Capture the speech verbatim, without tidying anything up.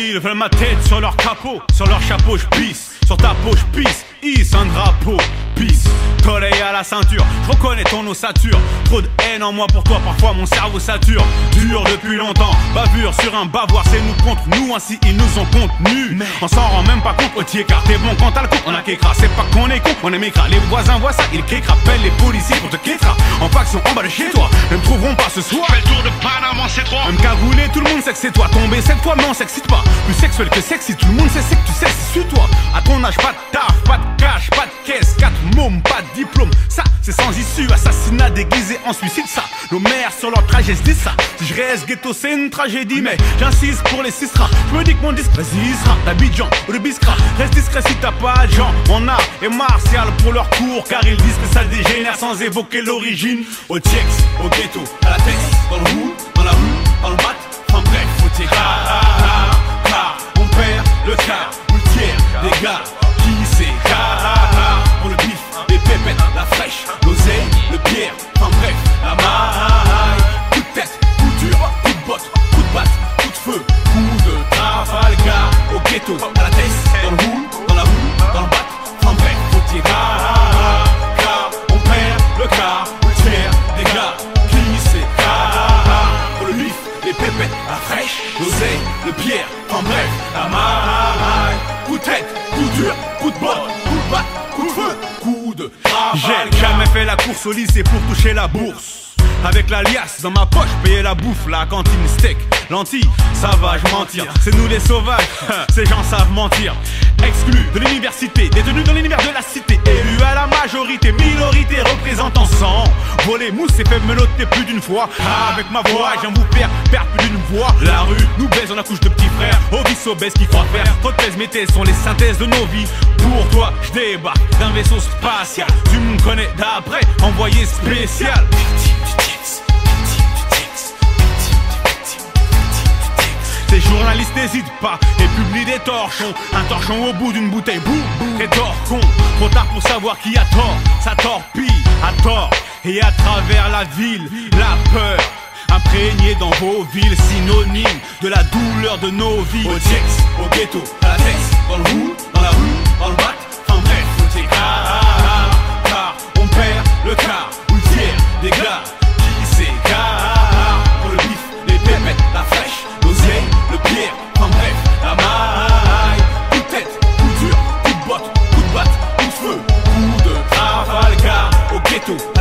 ils veulent ma tête sur leur capot, sur leur chapeau je pisse, sur ta peau je pisse, hisse un drapeau, pisse, soleil à la ceinture, je reconnais ton ossature, trop de haine en moi pour toi, parfois mon cerveau sature, dur depuis longtemps, bavure sur un bavoir, c'est nous contre nous, ainsi ils nous ont contenus, on s'en rend même pas compte, au car t'es bon quand t'as le coup, on a qu'écra, c'est pas qu'on est con, on est mécra, les voisins voient ça, ils qu'écra, appellent les policiers pour te qu'étra, en faction en bas de chez toi, ne me trouveront pas ce soir, fais le tour de Panama, c'est trois. Même cagoulé, tout le monde sait que c'est toi, tombé cette fois mais on s'excite pas, plus sexuel que sexy, tout le monde sait c'est que tu sais, c'est toi, à ton âge pas de taf, pas de cash, pas de caisse, quatre mômes, pas de diplôme, ça c'est sans issue, assassinat déguisé en suicide, ça, nos mères sur leur trajet se disent ça, si je reste ghetto c'est une tragédie, mais j'insiste pour les six rats, je me dis que mon disque, vas-y sera d'Abidjan ou de Biskra, reste discret si t'as pas de gens, on a et martial pour leur cours, car ils disent que ça dégénère sans évoquer l'origine, au Tiex, au ghetto, à la tête, dans le roux, dans la rue, dans le mat, enfin bref, faut t'y car, car, on perd le quart, ou le tiers, des gars, qui c'est car, pour le bif, les pépettes, la fraîche, l'oseille, le pierre, enfin bref, la maille, coup de tête, coup dur, coup de botte, coup de batte, coup de feu, coup de Trafalgar, au ghetto, à la tête, dans le roux, dans la rue, dans le bat, enfin bref, faut t'y car, car, on perd le quart, le tiers, des gars, qui c'est car, pour le bif, les pépettes, la fraîche, l'oseille, le pierre, enfin bref, la maille, coup de tête, coup dur, coup de botte, coup de batte, coup de feu, coup de Trafalgar. J'ai jamais fait la course au lycée pour toucher la bourse. Avec la liasse dans ma poche, payer la bouffe, la cantine steak, lentilles, ça va, je mentir. C'est nous les sauvages, ces gens savent mentir. Exclus de l'université, détenus dans l'univers de la cité, élus à la majorité, minorité représentant sang. Voler mousse et fait meloter plus d'une fois. Ah, avec ma voix, j'en vous perds, perdre plus d'une voix. La rue nous baise, on accouche de petits frères, obis obèses qui croient faire. Trop de thèses, mes thèses sont les synthèses de nos vies. Pour toi, je débarque d'un vaisseau spatial. Tu me connais d'après, envoyé spécial. Ces journalistes n'hésitent pas et publient des torchons. Un torchon au bout d'une bouteille, boum, boum, et tort con. Trop tard pour savoir qui a tort, ça torpille, à tort. Et à travers la ville, la peur imprégnée dans vos villes, synonyme de la douleur de nos vies. Au Tiex, au ghetto, à la tête, dans le roux, dans la rue, dans le bat, enfin bref, faut car, car on perd le quart, ou le tiers, des gars, qui c'est car, pour le bif, les pépettes, la fraîche, l'oseille, le pierre, enfin bref, la maille, coup de tête, coup dur, coup de botte, coup de batte, coup de feu, coup de Trafalgar, au ghetto.